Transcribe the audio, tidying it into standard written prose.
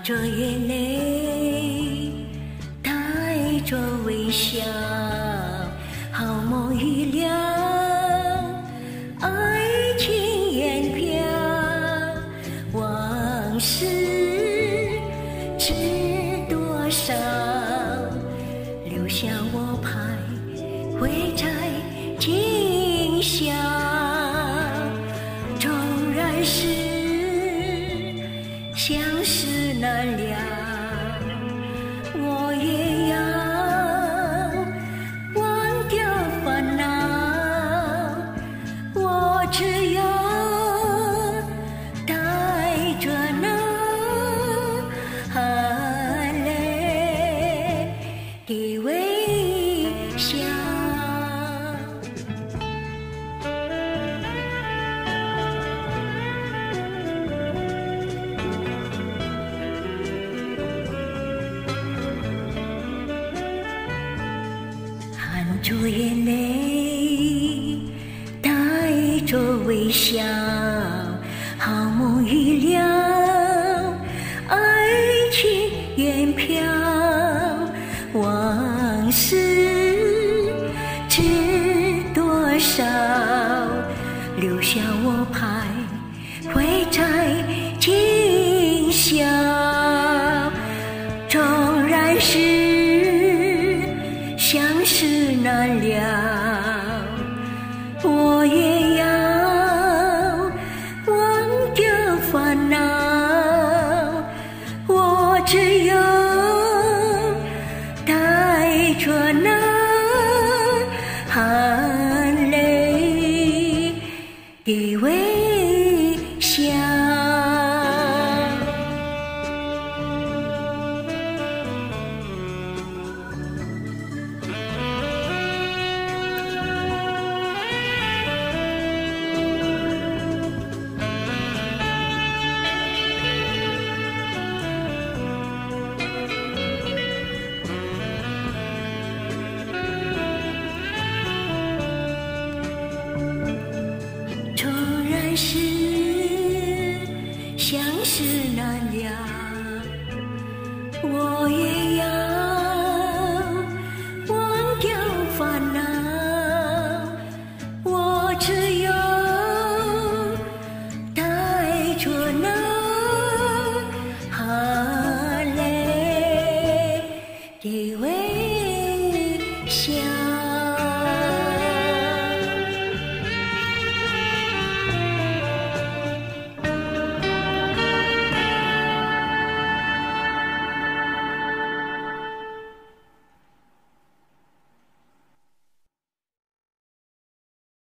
着眼泪，带着微笑，好梦已了，爱情烟飘，往事知多少，留下我徘徊在今宵。纵然是相识难了，我也要忘掉烦恼。我只有带着那含泪的微笑。含着眼泪，带着微笑，好梦已了，爱情烟飘，往事知多少，留下我徘徊在今宵。纵然是相识难了，我也要忘掉烦恼。我只有带着那含泪的微笑。纵然是相识难了，我也